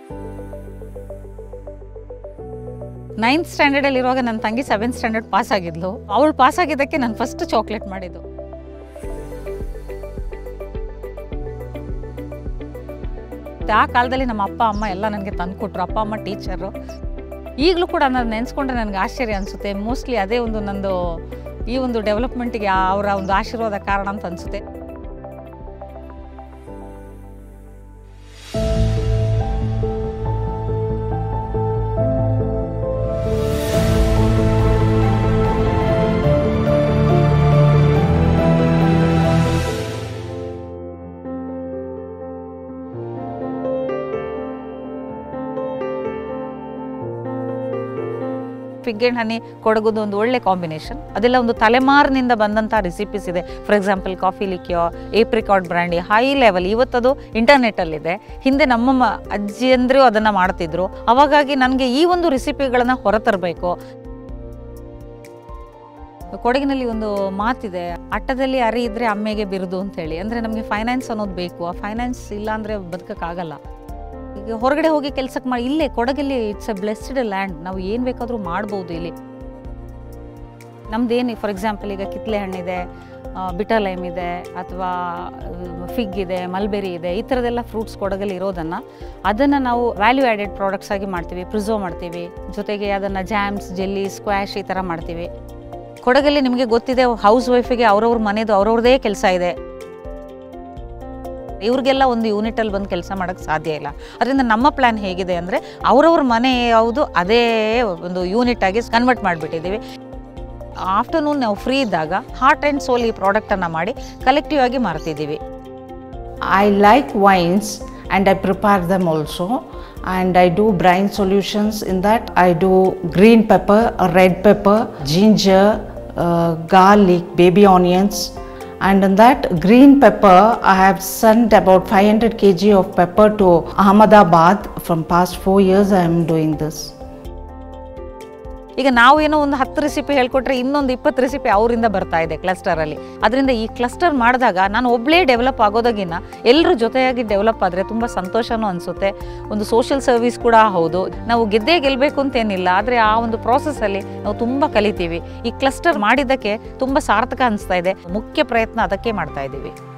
9th ಸ್ಟ್ಯಾಂಡರ್ಡಲ್ಲಿ ಇರುವಾಗ ನನ್ನ ತಂಗಿ 7th ಸ್ಟ್ಯಾಂಡರ್ಡ್ ಪಾಸ್ ಆಗಿದ್ಲು. ಅವಳು ಪಾಸ್ ಆಗಿದ್ದಕ್ಕೆ ನಾನು ಫಸ್ಟ್ ಚಾಕ್ಲೇಟ್ ಮಾಡಿದ್ದು. ಆ ಕಾಲದಲ್ಲಿ ನಮ್ಮ ಅಪ್ಪ ಅಮ್ಮ ಎಲ್ಲ ನನಗೆ ತಂದುಕೊಟ್ರು. ಅಪ್ಪ ಅಮ್ಮ ಟೀಚರು. ಈಗಲೂ ಕೂಡ ನಾನು ನೆನೆಸ್ಕೊಂಡ್ರೆ ನನಗೆ ಆಶ್ಚರ್ಯ ಅನಿಸುತ್ತೆ. ಮೋಸ್ಟ್ಲಿ ಅದೇ ಒಂದು ನಂದು ಈ ಒಂದು ಡೆವಲಪ್ಮೆಂಟಿಗೆ ಅವರ ಒಂದು ಆಶೀರ್ವಾದ ಕಾರಣ ಅಂತ ಅನಿಸುತ್ತೆ. ಫಿಗ್ ಆ್ಯಂಡ್ ಹನಿ ಕೊಡಗುದು ಒಂದು ಒಳ್ಳೆ ಕಾಂಬಿನೇಷನ್. ಅದೆಲ್ಲ ಒಂದು ತಲೆಮಾರಿನಿಂದ ಬಂದಂಥ ರೆಸಿಪೀಸ್ ಇದೆ. For example coffee liqueur, apricot brandy, high level. ಇವತ್ತದು ಇಂಟರ್ನೆಟ್ಟಲ್ಲಿದೆ. ಹಿಂದೆ ನಮ್ಮ ಅಜ್ಜಿಯಂದ್ರು ಅದನ್ನು ಮಾಡ್ತಿದ್ರು. ಅವಾಗಾಗಿ ನನಗೆ ಈ ಒಂದು ರೆಸಿಪಿಗಳನ್ನು ಹೊರತರಬೇಕು. ಕೊಡಗಿನಲ್ಲಿ ಒಂದು ಮಾತಿದೆ, ಅಟ್ಟದಲ್ಲಿ ಅರಿ ಇದ್ದರೆ ಅಮ್ಮೆಗೆ ಬಿರುದು ಅಂತೇಳಿ. ಅಂದರೆ ನಮಗೆ ಫೈನಾನ್ಸ್ ಅನ್ನೋದು ಬೇಕು. ಆ ಫೈನಾನ್ಸ್ ಇಲ್ಲ ಅಂದರೆ ಬದುಕೋಕ್ಕಾಗಲ್ಲ. ಈಗ ಹೊರಗಡೆ ಹೋಗಿ ಕೆಲಸಕ್ಕೆ ಮಾಡಿ, ಇಲ್ಲೇ ಕೊಡಗಲ್ಲಿ ಇಟ್ಸ್ ಎ ಬ್ಲೆಸ್ಡ್ ಲ್ಯಾಂಡ್. ನಾವು ಏನು ಬೇಕಾದರೂ ಮಾಡ್ಬೋದು ಇಲ್ಲಿ. ನಮ್ದೇನು ಫಾರ್ ಎಕ್ಸಾಂಪಲ್ ಈಗ ಕಿತ್ತಲೆ ಹಣ್ಣಿದೆ, ಬಿಟರ್ ಲೈಮ್ ಇದೆ, ಅಥವಾ ಫಿಗ್ ಇದೆ, ಮಲ್ಬೆರಿ ಇದೆ. ಈ ಥರದ್ದೆಲ್ಲ ಫ್ರೂಟ್ಸ್ ಕೊಡಗಲ್ಲಿ ಇರೋದನ್ನು ನಾವು ವ್ಯಾಲ್ಯೂ ಆ್ಯಡೆಡ್ ಪ್ರಾಡಕ್ಟ್ಸ್ ಆಗಿ ಮಾಡ್ತೀವಿ. ಪ್ರಿಸರ್ವ್ ಮಾಡ್ತೀವಿ. ಜೊತೆಗೆ ಅದನ್ನು ಜಾಮ್ಸ್, ಜೆಲ್ಲಿ, ಸ್ಕ್ವಾಶ್ ಈ ಥರ ಮಾಡ್ತೀವಿ. ಕೊಡಗಲ್ಲಿ ನಿಮಗೆ ಗೊತ್ತಿದೆ, ಹೌಸ್ ವೈಫಿಗೆ ಅವ್ರವ್ರ ಮನೆದು ಅವ್ರವ್ರದೇ ಕೆಲಸ ಇದೆ. ಇವ್ರಿಗೆಲ್ಲ ಒಂದು ಯೂನಿಟಲ್ಲಿ ಬಂದು ಕೆಲಸ ಮಾಡೋಕ್ಕೆ ಸಾಧ್ಯ ಇಲ್ಲ. ಅದರಿಂದ ನಮ್ಮ ಪ್ಲ್ಯಾನ್ ಹೇಗಿದೆ ಅಂದರೆ, ಅವ್ರವ್ರ ಮನೆ ಯಾವುದು ಅದೇ ಒಂದು ಯೂನಿಟ್ ಆಗಿ ಕನ್ವರ್ಟ್ ಮಾಡಿಬಿಟ್ಟಿದ್ದೀವಿ. ಆಫ್ಟರ್ನೂನ್ ನಾವು ಫ್ರೀ ಇದ್ದಾಗ ಹಾರ್ಟ್ ಆ್ಯಂಡ್ ಸೋಲ್ ಈ ಪ್ರಾಡಕ್ಟನ್ನು ಮಾಡಿ ಕಲೆಕ್ಟಿವ್ ಆಗಿ ಮಾರ್ತಿದ್ದೀವಿ. I like wines and I prepare them also, and I do brine solutions. In that I do green pepper, red pepper, ginger, garlic, baby onions. And in that green pepper, I have sent about 500 kg of pepper to Ahmedabad. From past 4 years I am doing this. ಈಗ ನಾವು ಏನೋ ಒಂದು 10 recipe ಹೇಳ್ಕೊಟ್ರೆ ಇನ್ನೊಂದು 20 recipe ಅವರಿಂದ ಬರ್ತಾ ಇದೆ ಕ್ಲಸ್ಟರಲ್ಲಿ. ಅದರಿಂದ ಈ ಕ್ಲಸ್ಟರ್ ಮಾಡಿದಾಗ ನಾನು ಒಬ್ಬಳೇ ಡೆವಲಪ್ ಆಗೋದಾಗಿನ ಎಲ್ಲರೂ ಜೊತೆಯಾಗಿ ಡೆವಲಪ್ ಆದರೆ ತುಂಬ ಸಂತೋಷನೂ ಅನಿಸುತ್ತೆ. ಒಂದು ಸೋಷಿಯಲ್ ಸರ್ವಿಸ್ ಕೂಡ ಹೌದು. ನಾವು ಗೆಲ್ಲಬೇಕು ಅಂತೇನಿಲ್ಲ, ಆದರೆ ಆ ಒಂದು ಪ್ರಾಸೆಸ್ಸಲ್ಲಿ ನಾವು ತುಂಬ ಕಲಿತೀವಿ. ಈ ಕ್ಲಸ್ಟರ್ ಮಾಡಿದ್ದಕ್ಕೆ ತುಂಬ ಸಾರ್ಥಕ ಅನಿಸ್ತಾ ಇದೆ. ಮುಖ್ಯ ಪ್ರಯತ್ನ ಅದಕ್ಕೆ ಮಾಡ್ತಾ ಇದ್ದೀವಿ.